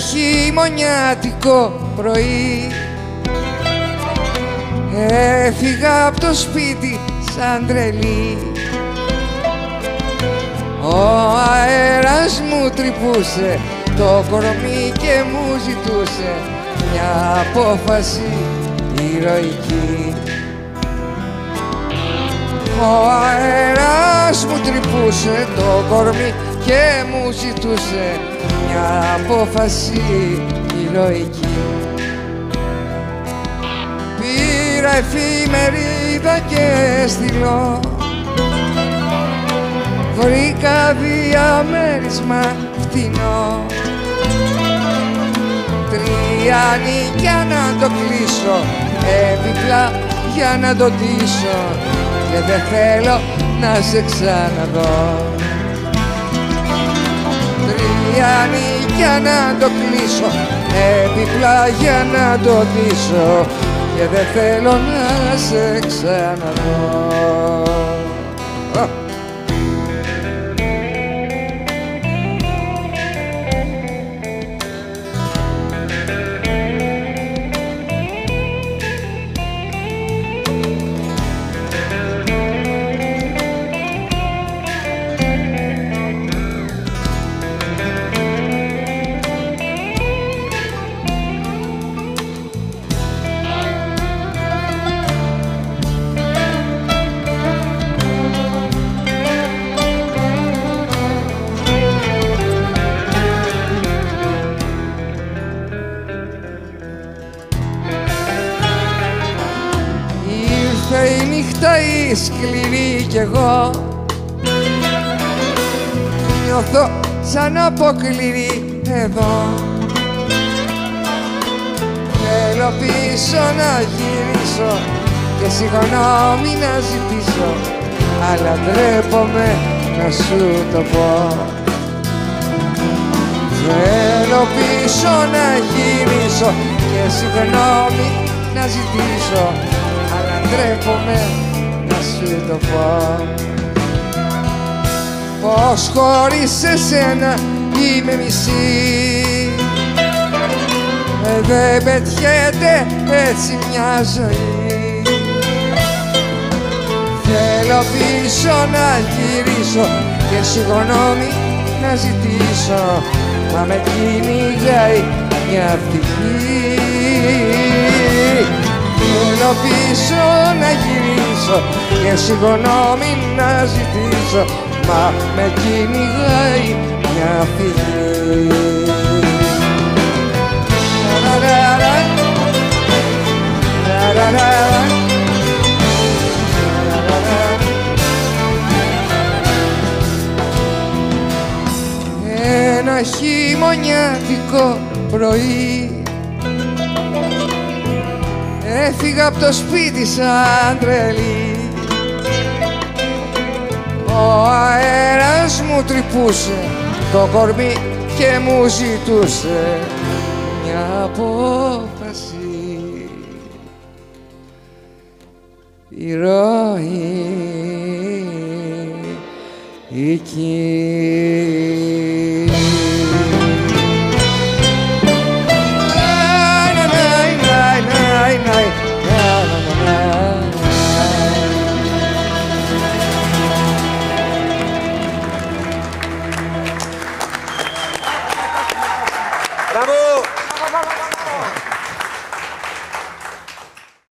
χειμωνιάτικο πρωί έφυγα από το σπίτι σαν τρελή. Ο αέρας μου τρυπούσε το κορμί και μου ζητούσε μια απόφαση ηρωική. Ο αέρας μου τρυπούσε το κορμί και μου ζητούσε μια απόφαση ηρωική. Πήρα εφημερίδα και στυλό, βρήκα διαμέρισμα φτηνό. 3 νίκια να το κλείσω, έπιπλα για να το ντύσω και δεν θέλω να σε ξαναδώ. 3 νίκια να το κλείσω, έπιπλα για να το ντύσω και δεν θέλω να σε ξαναδώ. Ήρθε η νύχτα η σκληρή κι εγώ νιώθω σαν αποκληρή εδώ. Θέλω πίσω να γυρίσω και συγγνώμη να ζητήσω, αλλά ντρέπομαι να σου το πω. Θέλω πίσω να γυρίσω και συγγνώμη να ζητήσω, αλλά ντρέπομαι να σου το πω. Πως χωρίς εσένα είμαι μισή, δεν πετιέται έτσι μια ζωή. Θέλω πίσω να γυρίσω και συγγνώμη να ζητήσω, μα με κυνηγάει μια ευτυχή. Θέλω πίσω να γυρίσω και συγγνώμη να ζητήσω, μα με κυνηγάει μια φυγή. Ένα χειμωνιάτικο πρωί έφυγα από το σπίτι σαν τρελή. Ο αέρας μου τρυπούσε το κορμί και μου ζητούσε μια απόφαση ηρωική.